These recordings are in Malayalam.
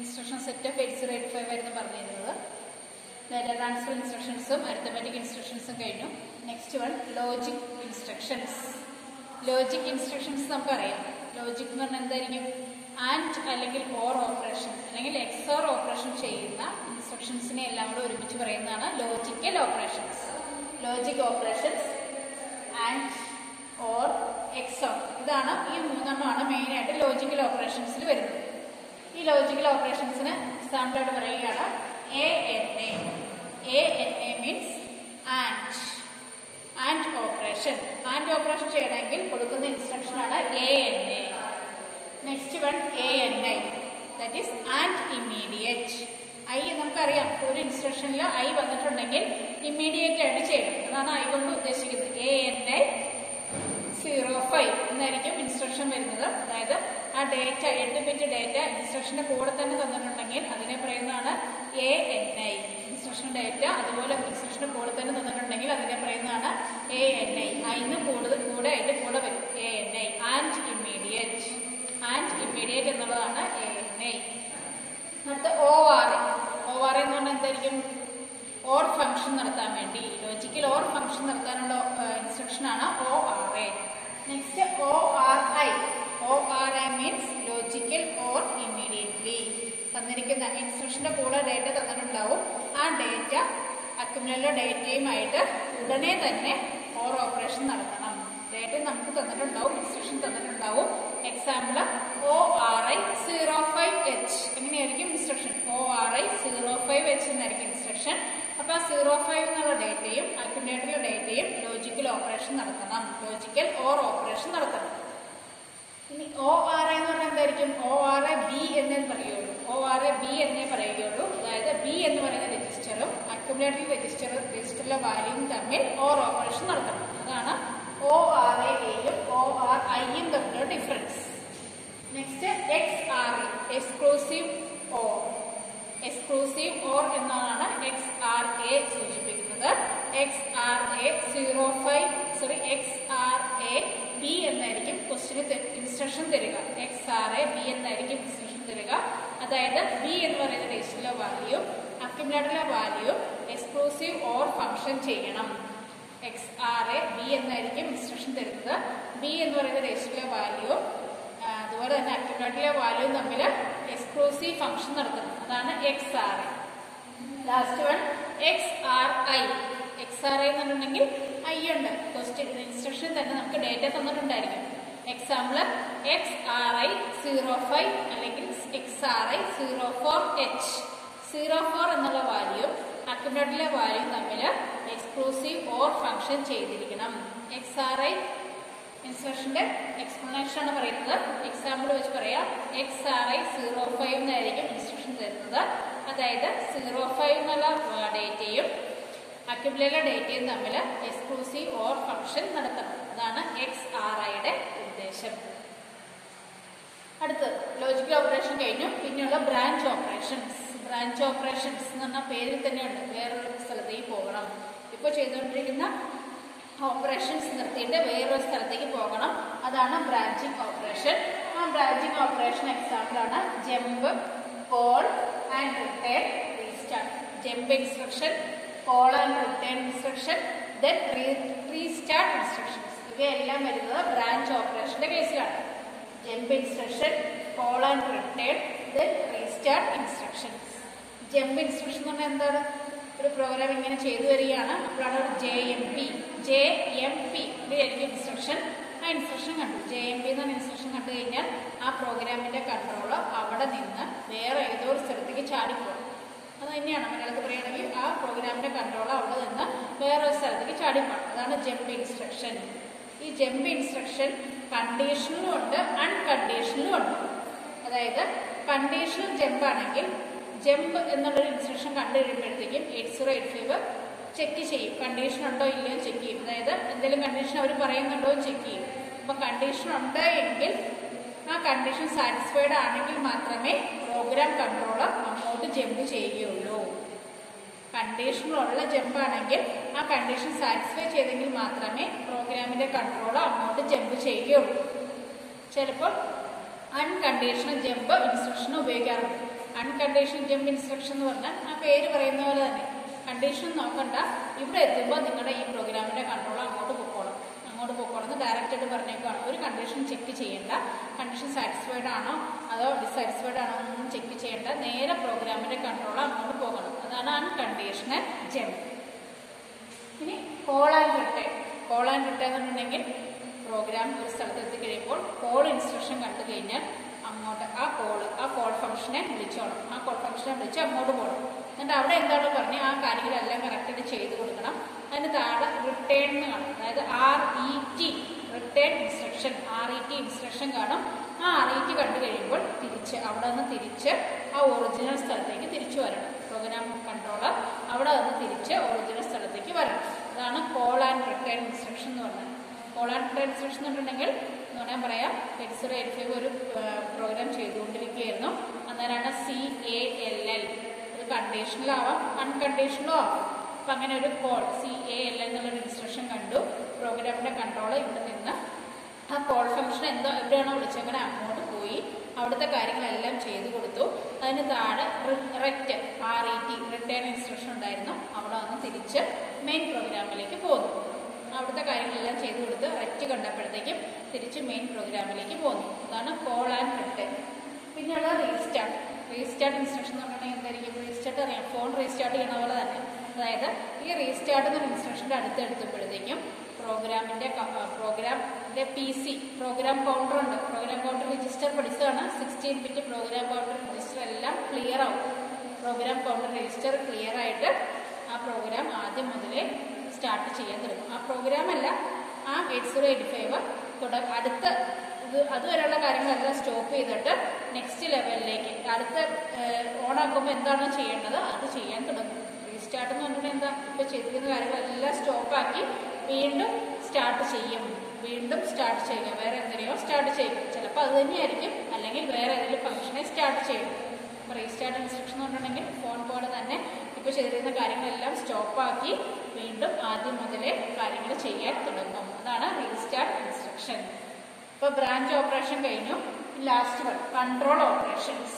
ഇൻസ്ട്രക്ഷൻ സെറ്റ് ഓഫ് 8085 ആയിരുന്നു പറഞ്ഞിരുന്നത്. ഡാറ്റ ട്രാൻസ്ഫർ ഇൻസ്ട്രക്ഷൻസും അരിത്തമെറ്റിക് ഇൻസ്ട്രക്ഷൻസും കഴിഞ്ഞു. Next one logic instructions. Logic instructions നമുക്കറിയാം. ലോജിക് എന്ന് പറഞ്ഞാൽ എന്തായിരിക്കും? ആൻഡ് അല്ലെങ്കിൽ ഓർ ഓപ്പറേഷൻ അല്ലെങ്കിൽ എക്സോർ ഓപ്പറേഷൻ ചെയ്യുന്ന ഇൻസ്ട്രക്ഷൻസിനെ എല്ലാം കൂടെ ഒരുമിച്ച് പറയുന്നതാണ് logical operations. Logic operations and or XOR, ഇതാണ് ഈ മൂന്നെണ്ണമാണ് മെയിനായിട്ട് ലോജിക്കൽ ഓപ്പറേഷൻസിൽ വരുന്നത്. ഈ ലോജിക്കൽ ഓപ്പറേഷൻസിന് എക്സാമ്പിളായിട്ട് പറയുകയാണ് ANA. ANA means and operation. And operation ചെയ്യണമെങ്കിൽ കൊടുക്കുന്ന ഇൻസ്ട്രക്ഷനാണ് ANA. Next one ANI, that is and immediate. നമുക്കറിയാം, ഒരു ഇൻസ്ട്രക്ഷനിൽ വന്നിട്ടുണ്ടെങ്കിൽ ഇമ്മീഡിയറ്റ് ആയിട്ട് ചെയ്യണം. അതാണ് കൊണ്ട് ഉദ്ദേശിക്കുന്നത്. ANI 05 എന്നായിരിക്കും ഇൻസ്ട്രക്ഷൻ വരുന്നത്. അതായത് ആ ഡേറ്റ 8 ബിറ്റ് ഡേറ്റ ഇൻസ്ട്രക്ഷന്റെ കൂടെ തന്നെ തന്നിട്ടുണ്ടെങ്കിൽ അതിനെ പറയുന്നതാണ് ANI. ഇൻസ്ട്രക്ഷൻ ഡേറ്റ അതുപോലെ ഇൻസ്ട്രക്ഷന്റെ കൂടെ തന്നെ തന്നിട്ടുണ്ടെങ്കിൽ അതിനെ പറയുന്നതാണ് ANI. അതിന് കൂടെ അതിന്റെ കൂടെ വരും ANI, and immediate. And immediate എന്നുള്ളതാണ് ANI. അടുത്ത ORA. ORA എന്ന് പറഞ്ഞാൽ എന്തായിരിക്കും? ഓർ ഫംഗ്ഷൻ നടത്താൻ വേണ്ടി, ലോജിക്കൽ ഓർ ഫംഗ്ഷൻ നടത്താനുള്ള ഇൻസ്ട്രക്ഷനാണ് ORA. Next ORI. ORI means logical or immediately. തന്നിരിക്കുന്ന ഇൻസ്ട്രക്ഷന്റെ കൂടെ ഡേറ്റ തന്നിട്ടുണ്ടാവും. ആ ഡേറ്റ അക്യുമുലേറ്റർ ഡേറ്റയുമായിട്ട് ഉടനെ തന്നെ ഓർ ഓപ്പറേഷൻ നടത്തണം. ഡേറ്റ നമുക്ക് തന്നിട്ടുണ്ടാവും, ഇൻസ്ട്രക്ഷൻ തന്നിട്ടുണ്ടാവും. Example ORI 05H. എങ്ങനെയായിരിക്കും ഇൻസ്ട്രക്ഷൻ? ORI 05H എന്നായിരിക്കും ഇൻസ്ട്രക്ഷൻ. അപ്പൊ 05 എന്നുള്ള ഡേറ്റയും അക്യുമുലേറ്ററിലെ ഡേറ്റയും ലോജിക്കൽ ഓപ്പറേഷൻ നടത്തണം, ലോജിക്കൽ ഓർ ഓപ്പറേഷൻ നടത്തണം. ഇനി ORA എന്ന് പറഞ്ഞാൽ എന്തായിരിക്കും? ORA B എന്നേ പറയുള്ളൂ. ORA B എന്നേ പറയുകയുള്ളൂ. അതായത് B എന്ന് പറയുന്ന രജിസ്റ്ററും അക്യുമുലേറ്റർ രജിസ്റ്ററിലെ വാല്യൂവും തമ്മിൽ ഓർ ഓപ്പറേഷൻ നടത്തണം. അതാണ് ORA-യും ORI-യും തമ്മിലുള്ള difference. Next XRA, exclusive or. Exclusive or എന്നാണ് XRA സൂചിപ്പിക്കുന്നത്. XRA B എന്നായിരിക്കും ക്വസ്റ്റിന് ഇൻസ്ട്രക്ഷൻ തരിക. XRA B എന്നായിരിക്കും ഇൻസ്ട്രക്ഷൻ തരിക. അതായത് B എന്ന് പറയുന്ന രജിസ്റ്ററിലെ വാല്യൂ അക്യുമുലേറ്ററിലെ വാല്യൂ എക്സ്ക്ലൂസീവ് ഓർ ഫംഗ്ഷൻ ചെയ്യണം. XRA B എന്നായിരിക്കും ഇൻസ്ട്രക്ഷൻ തരുന്നത്. B എന്ന് പറയുന്ന രജിസ്റ്ററിലെ വാല്യൂ അതുപോലെ തന്നെ അക്യുമുലേറ്ററിലെ വാല്യൂ തമ്മിൽ എക്സ്ക്ലൂസീവ് ഫംഗ്ഷൻ നടത്തണം. അതാണ് XRA. Last one XRI. XRI എന്ന് പറഞ്ഞിട്ടുണ്ടെങ്കിൽ I ഉണ്ട്. ക്വസ്റ്റ്യൻ ഇൻസ്ട്രക്ഷൻ തന്നെ നമുക്ക് ഡേറ്റ തന്നിട്ടുണ്ടായിരിക്കും. എക്സാമ്പിൾ XRI 05 അല്ലെങ്കിൽ XRI 04H. 04 എന്നുള്ള വാല്യൂ അക്യുമുലേറ്ററിലെ വാല്യൂ തമ്മിൽ എക്സ്ക്ലൂസീവ് ഓർ ഫംഗ്ഷൻ ചെയ്തിരിക്കണം. XRI ഇൻസ്ട്രക്ഷന്റെ എക്സ്പ്ലനേഷൻ ആണ് പറയുന്നത്. എക്സാമ്പിൾ വെച്ച് പറയാം. XRI 05 എന്നായിരിക്കും ഇൻസ്ട്രക്ഷൻ തരുന്നത്. അതായത് 05 എന്നുള്ള ഡേറ്റയും അക്യുമുലേറ്റർ ഡേറ്റയും തമ്മിൽ എക്സ്ക്ലൂസീവ് ഓർ ഫംഗ്ഷൻ നടത്തണം. അതാണ് XRIയുടെ ഉദ്ദേശം. അടുത്ത് ലോജിക്കൽ ഓപ്പറേഷൻ കഴിഞ്ഞു. പിന്നെയുള്ള ബ്രാഞ്ച് ഓപ്പറേഷൻസ്. ബ്രാഞ്ച് ഓപ്പറേഷൻസ് എന്ന് പറഞ്ഞാൽ പേരിൽ തന്നെയുണ്ട്, വേറൊരു സ്ഥലത്തേക്ക് പോകണം. ഇപ്പോൾ ചെയ്തുകൊണ്ടിരിക്കുന്ന ഓപ്പറേഷൻസ് നിർത്തിയിട്ട് വേറൊരു സ്ഥലത്തേക്ക് പോകണം. അതാണ് ബ്രാഞ്ചിങ് ഓപ്പറേഷൻ. ആ ബ്രാഞ്ചിങ് ഓപ്പറേഷൻ എക്സാമ്പിളാണ് jump, call and return, restart. Jump instruction, call and return instruction, then restart instructions. ഇവയെല്ലാം വരുന്നത് ബ്രാഞ്ച് ഓപ്പറേഷന്റെ കേസിലാണ്. Jump instruction, call and return, then restart instructions. Jump instruction എന്ന് പറഞ്ഞാൽ എന്താണ്? ഒരു പ്രോഗ്രാം ഇങ്ങനെ ചെയ്തു വരികയാണ്. അപ്പോഴാണ് ഒരു JMP ഇവിടെയായിരിക്കും ഇൻസ്ട്രക്ഷൻ. ആ ഇൻസ്ട്രക്ഷൻ കണ്ടു, JMP എന്ന ഇൻസ്ട്രക്ഷൻ കണ്ടു കഴിഞ്ഞാൽ ആ പ്രോഗ്രാമിന്റെ കൺട്രോളർ അവിടെ നിന്ന് വേറെ ഏതോ ഒരു സ്ഥലത്തേക്ക് ചാടിപ്പോകും. അത് തന്നെയാണ് മലയാളത്തിൽ പറയുകയാണെങ്കിൽ ആ പ്രോഗ്രാമിന്റെ കൺട്രോളർ അവിടെ നിന്ന് വേറൊരു സ്ഥലത്തേക്ക് ചാടിപ്പോകും. അതാണ് ജമ്പ് ഇൻസ്ട്രക്ഷൻ. ഈ ജമ്പ് ഇൻസ്ട്രക്ഷൻ കണ്ടീഷണലും ഉണ്ട്, അൺകണ്ടീഷണലും ഉണ്ട്. അതായത് കണ്ടീഷണൽ ജമ്പ് ആണെങ്കിൽ ജമ്പ് എന്നുള്ളൊരു ഇൻസ്ട്രക്ഷൻ കണ്ടു കഴിയുമ്പോഴത്തേക്കും 8085 ചെക്ക് ചെയ്യും, കണ്ടീഷൻ ഉണ്ടോ ഇല്ലയോ ചെക്ക് ചെയ്യും. അതായത് എന്തെങ്കിലും കണ്ടീഷൻ അവർ പറയുന്നുണ്ടോ ചെക്ക് ചെയ്യും. അപ്പൊ കണ്ടീഷൻ ഉണ്ട് എങ്കിൽ ആ കണ്ടീഷൻ സാറ്റിസ്ഫൈഡ് ആണെങ്കിൽ മാത്രമേ പ്രോഗ്രാം കൺട്രോളർ അങ്ങോട്ട് ജമ്പ് ചെയ്യുകയുള്ളൂ. കണ്ടീഷനുള്ള ജമ്പ് ആണെങ്കിൽ ആ കണ്ടീഷൻ സാറ്റിസ്ഫൈ ചെയ്തെങ്കിൽ മാത്രമേ പ്രോഗ്രാമിന്റെ കൺട്രോളർ അങ്ങോട്ട് ജമ്പ് ചെയ്യുകയുള്ളൂ. ചിലപ്പോൾ അൺകണ്ടീഷണൽ ജമ്പ് ഇൻസ്ട്രക്ഷൻ ഉപയോഗിക്കാറുണ്ട്. അൺകണ്ടീഷണൽ ജമ്പ് ഇൻസ്ട്രക്ഷൻ എന്ന് പറഞ്ഞാൽ ആ പേര് പറയുന്ന പോലെ തന്നെ കണ്ടീഷൻ നോക്കണ്ട, ഇവിടെ എത്തുമ്പോൾ നിങ്ങളുടെ ഈ പ്രോഗ്രാമിന്റെ കൺട്രോൾ അങ്ങോട്ട് പൊക്കോളും. ഡയറക്റ്റ് ആയിട്ട് പറഞ്ഞേക്കാണ്. ഒരു കണ്ടീഷൻ ചെക്ക് ചെയ്യേണ്ട, കണ്ടീഷൻ സാറ്റിസ്ഫൈഡ് ആണോ അതോ ഡിസാറ്റിസ്ഫൈഡ് ആണോ ഒന്നും ചെക്ക് ചെയ്യേണ്ട, നേരെ പ്രോഗ്രാമിന്റെ കൺട്രോൾ അങ്ങോട്ട് പോകണം. അതാണ് അൺകണ്ടീഷണൽ ജമ്പ്. ഇനി call and return. Call and return എന്നുണ്ടെങ്കിൽ പ്രോഗ്രാം ഒരു സ്ഥലത്ത് എത്തിക്കഴിയുമ്പോൾ കോൾ ഇൻസ്ട്രക്ഷൻ കണ്ടു കഴിഞ്ഞാൽ അങ്ങോട്ട് ആ കോൾ ഫംഗ്ഷനെ വിളിച്ചോണം. ആ കോൾ ഫംഗ്ഷനെ വിളിച്ച് അങ്ങോട്ട് പോകണം. എന്നിട്ട് അവിടെ എന്താണ് പറഞ്ഞ് ആ കാര്യങ്ങളെല്ലാം കറക്റ്റായിട്ട് ചെയ്ത് കൊടുക്കണം. അതിന് താഴെ റിട്ടേൺ എന്ന് കാണും. അതായത് RET return instruction, RET instruction കാണും. ആ RET കണ്ടു കഴിയുമ്പോൾ അവിടെ നിന്ന് തിരിച്ച് ആ ഒറിജിനൽ സ്ഥലത്തേക്ക് തിരിച്ചു വരണം. പ്രോഗ്രാം കൺട്രോളർ അവിടെ നിന്ന് തിരിച്ച് ഒറിജിനൽ സ്ഥലത്തേക്ക് വരണം. അതാണ് കോൾ ആൻഡ് റിട്ടേൺ ഇൻസ്ട്രക്ഷൻ എന്ന് പറഞ്ഞത്. കോൾ ആൻഡ് റിട്ടേൺ ഇൻസ്ട്രക്ഷൻ എന്ന് പറഞ്ഞിട്ടുണ്ടെങ്കിൽ ഞാൻ പറയാം, 8085 ഒരു പ്രോഗ്രാം ചെയ്തുകൊണ്ടിരിക്കുകയായിരുന്നു. അന്നേരമാണ് CALL. ഇത് കണ്ടീഷണലാവാം അൺകണ്ടീഷണലും ആവാം. അപ്പം അങ്ങനെ ഒരു കോൾ CALL എന്നുള്ളൊരു ഇൻസ്ട്രക്ഷൻ കണ്ടു. പ്രോഗ്രാമിന്റെ കൺട്രോൾ ഇവിടെ നിന്ന് ആ കോൾ ഫംഗ്ഷൻ എവിടെയാണോ വിളിച്ചങ്ങനെ അങ്ങോട്ട് പോയി അവിടുത്തെ കാര്യങ്ങളെല്ലാം ചെയ്തു കൊടുത്തു. അതിന് താഴെ RET റിട്ടേൺ ഇൻസ്ട്രക്ഷൻ ഉണ്ടായിരുന്നു. അവിടെ വന്ന് തിരിച്ച് മെയിൻ പ്രോഗ്രാമിലേക്ക് പോകുന്നു. അവിടുത്തെ കാര്യങ്ങളെല്ലാം ചെയ്തു കൊടുത്ത് RET കണ്ടപ്പോഴത്തേക്കും തിരിച്ച് മെയിൻ പ്രോഗ്രാമിലേക്ക് പോകുന്നു. അതാണ് കോൾ ആൻഡ് റിട്ടേൺ. പിന്നെയുള്ള റീസ്റ്റാർട്ട് ഇൻസ്ട്രക്ഷൻ എന്ന് പറഞ്ഞാൽ എന്തായിരിക്കും? റീസ്റ്റാർട്ട് അറിയാം, ഫോൺ റീസ്റ്റാർട്ട് ചെയ്യുന്ന പോലെ തന്നെ. അതായത് ഈ റീസ്റ്റാർട്ട് എന്ന ഇൻസ്ട്രക്ഷൻ്റെ അടുത്തെടുത്തപ്പോഴത്തേക്കും പ്രോഗ്രാമിന്റെ PC പ്രോഗ്രാം കൗണ്ടർ ഉണ്ട്. പ്രോഗ്രാം കൗണ്ടർ രജിസ്റ്റർ പഠിച്ചതാണ്. 16 ബിറ്റ് പ്രോഗ്രാം കൗണ്ടർ രജിസ്റ്റർ എല്ലാം ക്ലിയർ ആവും. പ്രോഗ്രാം കൗണ്ടർ രജിസ്റ്റർ ക്ലിയർ ആയിട്ട് ആ പ്രോഗ്രാം ആദ്യം മുതലേ സ്റ്റാർട്ട് ചെയ്യാൻ തുടങ്ങും. ആ പ്രോഗ്രാം അല്ല, ആ 8085 അടുത്ത അതുവരെയുള്ള കാര്യങ്ങളെല്ലാം സ്റ്റോപ്പ് ചെയ്തിട്ട് നെക്സ്റ്റ് ലെവലിലേക്ക് അടുത്ത ഓണാക്കുമ്പോൾ എന്താണോ ചെയ്യേണ്ടത് അത് ചെയ്യാൻ തുടങ്ങും. റീസ്റ്റാർട്ട് എന്ന് പറഞ്ഞിട്ടുണ്ടെങ്കിൽ എന്താ, ഇപ്പോൾ ചെയ്തിരിക്കുന്ന കാര്യങ്ങളെല്ലാം സ്റ്റോപ്പാക്കി വീണ്ടും സ്റ്റാർട്ട് ചെയ്യും. വേറെ എന്തിനെയോ സ്റ്റാർട്ട് ചെയ്യും. ചിലപ്പോൾ അത് തന്നെയായിരിക്കും, അല്ലെങ്കിൽ വേറെ ഏതെങ്കിലും ഫംഗ്ഷനെ സ്റ്റാർട്ട് ചെയ്യും. അപ്പോൾ റീസ്റ്റാർട്ട് ഇൻസ്ട്രക്ഷൻ എന്ന് പറഞ്ഞിട്ടുണ്ടെങ്കിൽ ഫോൺ പോലെ തന്നെ ഇപ്പോൾ ചെയ്തിരുന്ന കാര്യങ്ങളെല്ലാം സ്റ്റോപ്പാക്കി വീണ്ടും ആദ്യം മുതലേ കാര്യങ്ങൾ ചെയ്യാൻ തുടങ്ങും. അതാണ് റീസ്റ്റാർട്ട് ഇൻസ്ട്രക്ഷൻ. ഇപ്പോൾ ബ്രാഞ്ച് ഓപ്പറേഷൻ കഴിഞ്ഞു. Last one control operations.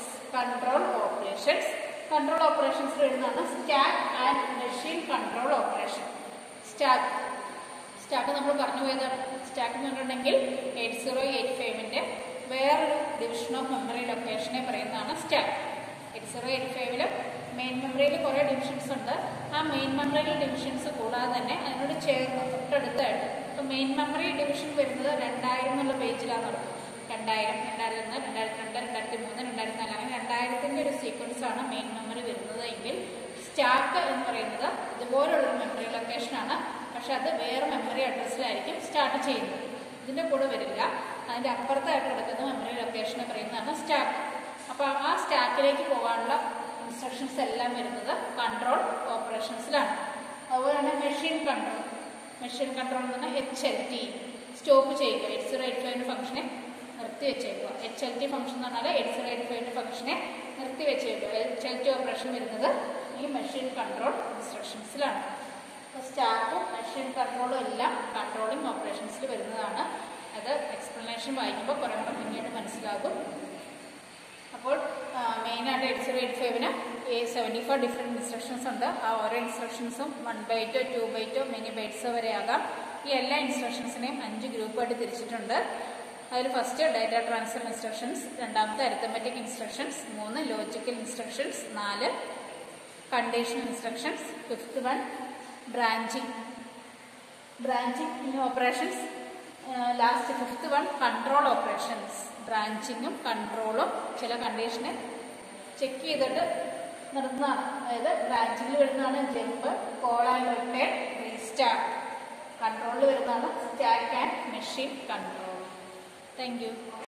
Control operations വരുന്നതാണ് stack and machine control operation. Stack നമ്മൾ പറഞ്ഞു പോയതാണ്. സ്റ്റാക്ക് എന്ന് പറഞ്ഞിട്ടുണ്ടെങ്കിൽ 8085 വേറൊരു ഡിവിഷൻ ഓഫ് മെമ്മറി ലൊക്കേഷനെ പറയുന്നതാണ് സ്റ്റാക്ക്. 8085 മെയിൻ മെമ്മറിയിൽ കുറേ ഡിവിഷൻസ് ഉണ്ട്. ആ മെയിൻ മെമ്മറിയിലെ ഡിവിഷൻസ് കൂടാതെ തന്നെ അതിനോട് ചേർന്ന് തൊട്ടടുത്തായിട്ട് ഇപ്പോൾ മെയിൻ മെമ്മറി ഡിവിഷൻ വരുന്നത് 2000 എന്നുള്ള പേജിലാണ് നടക്കുന്നത്. 2000, 2001, 2002, 2003, 2004 അങ്ങനെ 2000ന്റെ ഒരു സീക്വൻസ് ആണ് മെയിൻ മെമ്മറി വരുന്നത് എങ്കിൽ സ്റ്റാക്ക് എന്ന് പറയുന്നത് ഇതുപോലുള്ളൊരു മെമ്മറി ലൊക്കേഷനാണ്. പക്ഷെ അത് വേറെ മെമ്മറി അഡ്രസ്സിലായിരിക്കും സ്റ്റാർട്ട് ചെയ്യുന്നത്. ഇതിൻ്റെ കൂടെ വരില്ല. അതിൻ്റെ അപ്പുറത്തായിട്ട് കിടക്കുന്ന മെമ്മറി ലൊക്കേഷനെ പറയുന്നതാണ് സ്റ്റാക്ക്. അപ്പോൾ ആ സ്റ്റാക്കിലേക്ക് പോകാനുള്ള ഇൻസ്ട്രക്ഷൻസ് എല്ലാം വരുന്നത് കൺട്രോൾ ഓപ്പറേഷൻസിലാണ്. അതുപോലെ തന്നെ മെഷീൻ കൺട്രോൾ എന്ന് പറഞ്ഞാൽ HLT സ്റ്റോപ്പ് ചെയ്യുക. 8085 ഫംഗ്ഷനെ നിർത്തി വെച്ചേക്കുക. HLT ഫംഗ്ഷൻ എന്ന് പറഞ്ഞാൽ 8085 ഫംഗ്ഷനെ നിർത്തി വെച്ചേക്കുക. HLT ഓപ്പറേഷൻ വരുന്നത് ഈ മെഷീൻ കൺട്രോൾ ഇൻസ്ട്രക്ഷൻസിലാണ്. അപ്പോൾ സ്റ്റാക്കും മെഷീൻ കൺട്രോളും എല്ലാം കൺട്രോളിംഗ് ഓപ്പറേഷൻസിൽ വരുന്നതാണ്. അത് എക്സ്പ്ലനേഷൻ വായിക്കുമ്പോൾ കുറേ കൂടെ പിന്നീട് മനസ്സിലാകും. അപ്പോൾ മെയിനായിട്ട് 8085 74 ഡിഫറെൻറ്റ് ഇൻസ്ട്രക്ഷൻസ് ഉണ്ട്. ആ ഓരോ ഇൻസ്ട്രക്ഷൻസും 1 ബൈറ്റോ 2 ബൈറ്റോ മെനി ബൈറ്റ്സോ വരെ ആകാം. ഈ എല്ലാ ഇൻസ്ട്രക്ഷൻസിനെയും 5 ഗ്രൂപ്പായിട്ട് തിരിച്ചിട്ടുണ്ട്. അതിൽ ഫസ്റ്റ് ഡാറ്റ ട്രാൻസ്ഫർ ഇൻസ്ട്രക്ഷൻസ്, രണ്ടാമത്തെ arithmetic instructions, 3 logical instructions, 4 conditional instructions, 5th one branching operations, last 5th one control operations. ബ്രാഞ്ചിങ്ങും കൺട്രോളും ചില കണ്ടീഷനെ ചെക്ക് ചെയ്തിട്ട് നിർത്തുന്നതാണ്. അതായത് ബ്രാഞ്ചിങ്ങിൽ വരുന്നതാണ് jump, call and return, restart. കൺട്രോളിൽ വരുന്നതാണ് stack and machine control. Thank U.